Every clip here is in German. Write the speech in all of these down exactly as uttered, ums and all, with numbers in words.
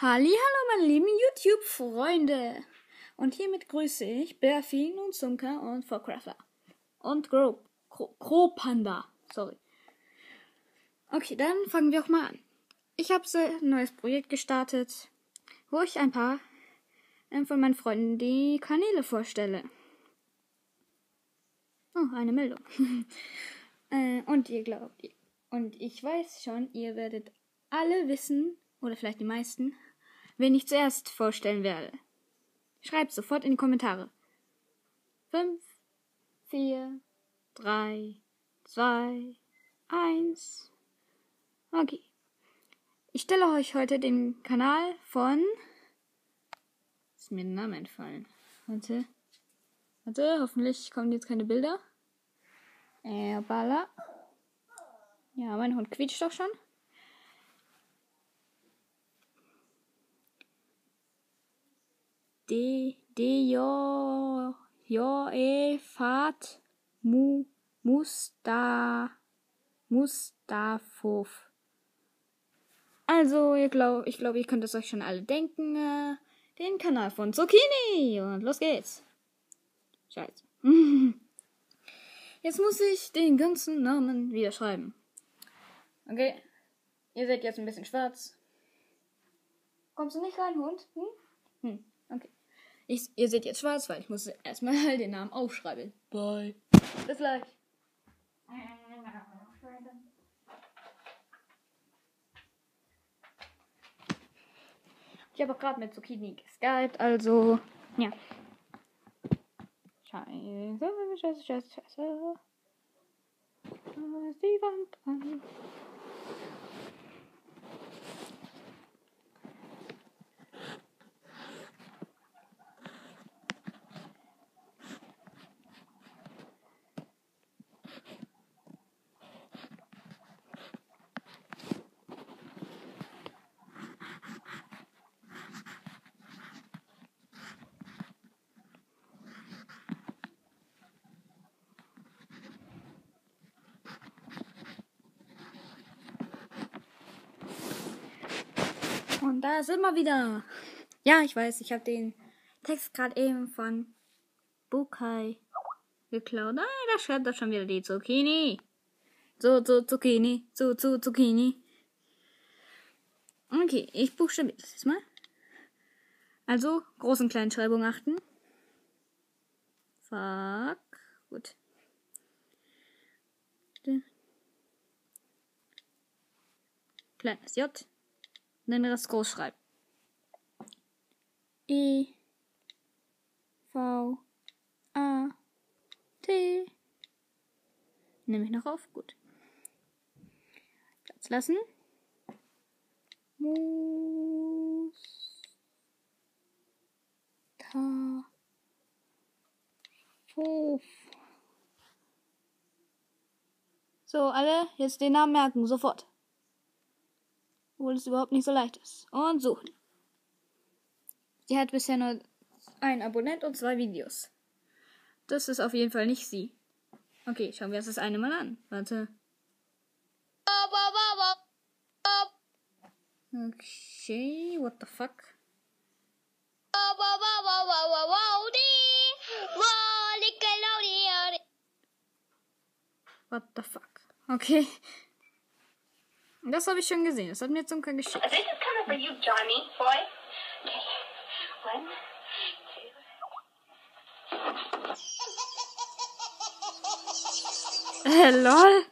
Hallihallo, meine lieben YouTube-Freunde. Und hiermit grüße ich Berfin und Sunka und Forcrafter. Und Gro, Gro, Gro Panda. Sorry. Okay, dann fangen wir auch mal an. Ich habe ein neues Projekt gestartet, wo ich ein paar von meinen Freunden die Kanäle vorstelle. Oh, eine Meldung. äh, und ihr glaubt, und ich weiß schon, ihr werdet alle wissen, oder vielleicht die meisten, wen ich zuerst vorstellen werde. Schreibt sofort in die Kommentare. Fünf, vier, drei, zwei, eins. Okay. Ich stelle euch heute den Kanal von... Ist mir der Name entfallen. Warte. Warte, hoffentlich kommen jetzt keine Bilder. Äh, Balla. Ja, mein Hund quietscht doch schon. De, de, jo, jo, e, fat, mu, musta, mustafov. Also, ihr glaub, ich glaube, ihr könnt es euch schon alle denken, äh, den Kanal von Zucchini. Und los geht's. Scheiße. Jetzt muss ich den ganzen Namen wieder schreiben. Okay. Ihr seht jetzt ein bisschen schwarz. Kommst du nicht rein, Hund? Hm? Hm, okay. Ich, ihr seht jetzt schwarz, weil ich muss erstmal den Namen aufschreiben. Bye. Bis gleich. Ich habe auch gerade mit Zucchini geskypt, also, ja. Scheiße, scheiße, scheiße, scheiße. Da ist die Wand an. Und da sind wir wieder. Ja, ich weiß, ich habe den Text gerade eben von Bukai geklaut. Nein, da schreibt doch schon wieder die Zucchini. So, so, Zucchini. So, so, Zucchini. Okay, ich buchstabiere das jetzt mal. Also, Groß- und Kleinschreibung achten. Fuck. Gut. Kleines J. Dann das groß schreiben. E. V. A. T. Nehme ich noch auf. Gut. Platz lassen. Mus. Ta. Fuf. So, alle jetzt den Namen merken. Sofort. Obwohl es überhaupt nicht so leicht ist. Und suchen. Sie hat bisher nur einen Abonnent und zwei Videos. Das ist auf jeden Fall nicht sie. Okay, schauen wir uns das eine mal an. Warte. Okay, what the fuck? What the fuck? Okay. Das habe ich schon gesehen. Das hat mir Zunka geschickt. This is coming for you, Johnny, boy. Okay. One, two. Äh, lol.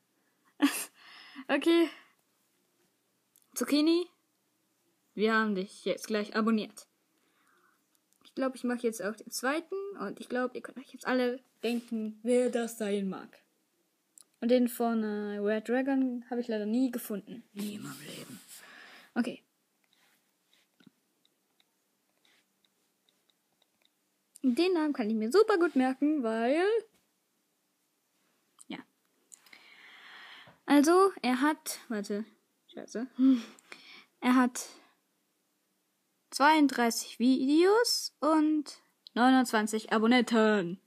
Okay. Zucchini, wir haben dich jetzt gleich abonniert. Ich glaube, ich mache jetzt auch den zweiten. Und ich glaube, ihr könnt euch jetzt alle denken, wer das sein mag. Und den von äh, Red Dragon habe ich leider nie gefunden. Nie in meinem Leben. Okay. Den Namen kann ich mir super gut merken, weil... Ja. Also, er hat... Warte. Scheiße. Er hat zweiunddreißig Videos und neunundzwanzig Abonnenten.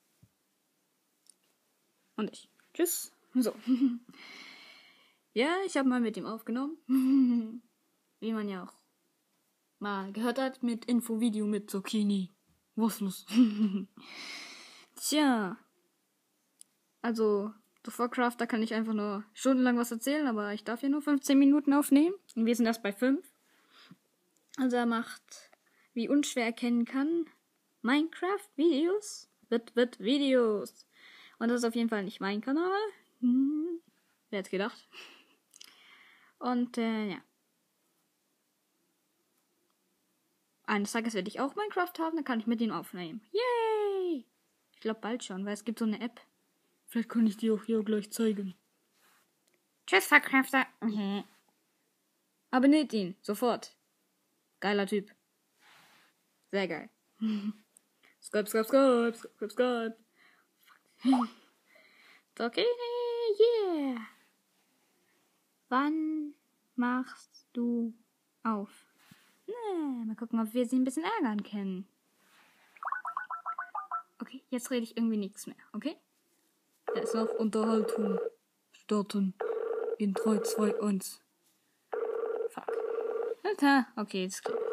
Und ich. Tschüss. So. Ja, ich habe mal mit ihm aufgenommen. Wie man ja auch mal gehört hat mit Infovideo mit Zucchini. Was los? Tja. Also, zu Warcraft, da kann ich einfach nur stundenlang was erzählen, aber ich darf ja nur fünfzehn Minuten aufnehmen. Und wir sind erst bei fünf. Also er macht, wie unschwer erkennen kann, Minecraft-Videos. Wird, wird Videos. Und das ist auf jeden Fall nicht mein Kanal. Hm. Wer hätte gedacht? Und, äh, ja. Eines Tages werde ich auch Minecraft haben, dann kann ich mit ihm aufnehmen. Yay! Ich glaube bald schon, weil es gibt so eine App. Vielleicht kann ich die auch hier gleich zeigen. Tschüss, Verkräfter. Mhm. Abonniert ihn, sofort. Geiler Typ. Sehr geil. Skype, Skype, Skype, Skype, Skype. Okay, yeah. Wann machst du auf? Na, mal gucken, ob wir sie ein bisschen ärgern können. Okay, jetzt rede ich irgendwie nichts mehr, okay? Er ist auf Unterhaltung. Starten. In drei, zwei, eins. Fuck. Alter, okay, jetzt klar.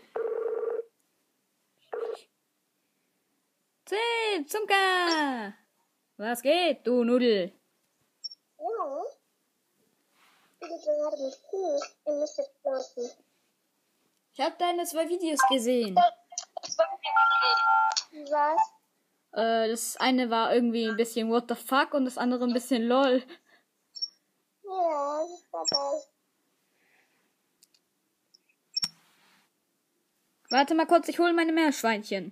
Zip, Zunka! Was geht, du Nudel? Ja. Ich bin gerade mit Kuh in Mister Flossen. Ich hab deine zwei Videos gesehen. Was? Äh, das eine war irgendwie ein bisschen what the fuck und das andere ein bisschen lol. Ja, das war das. Warte mal kurz, ich hole meine Meerschweinchen.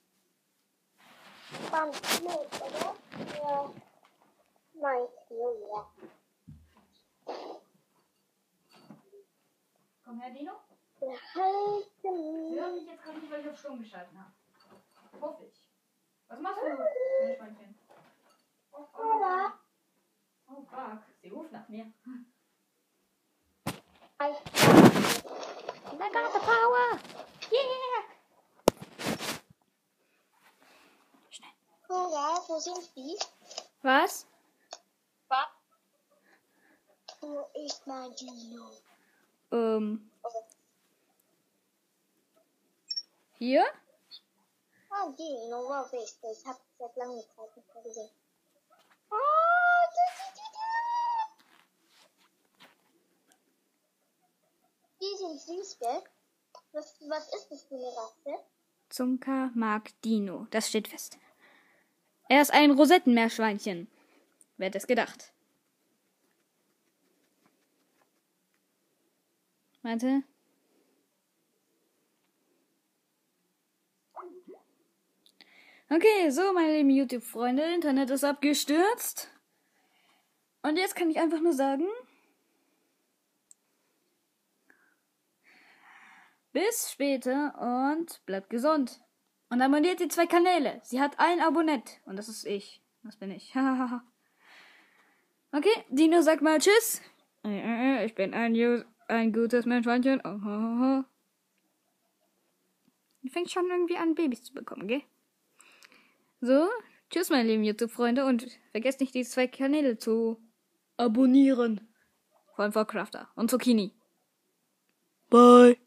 War nicht mit, oder? Ja. Nein, ja. Komm her, Dino. Behalten. Wir hören mich jetzt gerade nicht, weil ich auf Sturm geschalten habe. Hoffe ich. Was machst du, Meerschweinchen? Oh, oh, oh, fuck. Sie ruft nach mir. I got the power! Yeah! Schnell. Cora, wo sind die? Was? Was? Wo ist mein Dino? Ähm. Hier? Ah, Dino, wo bist du? Ich hab seit langer Zeit nicht mehr gesehen. Oh, die sind süß, gell? Was, was ist das für eine Rasse? Zunka mag Dino. Das steht fest. Er ist ein Rosettenmeerschweinchen. Wer hätte es gedacht? Warte. Okay, so, meine lieben YouTube-Freunde, Internet ist abgestürzt. Und jetzt kann ich einfach nur sagen, bis später und bleibt gesund. Und abonniert die zwei Kanäle. Sie hat einen Abonnent. Und das ist ich. Das bin ich. Okay, Dino sagt mal Tschüss. Ich bin ein, ein gutes Meerschweinchen. Oh. Fängt schon irgendwie an, Babys zu bekommen, gell? So, tschüss, meine lieben YouTube-Freunde. Und vergesst nicht, die zwei Kanäle zu abonnieren. Vor allem Warcrafter und Zucchini. Bye.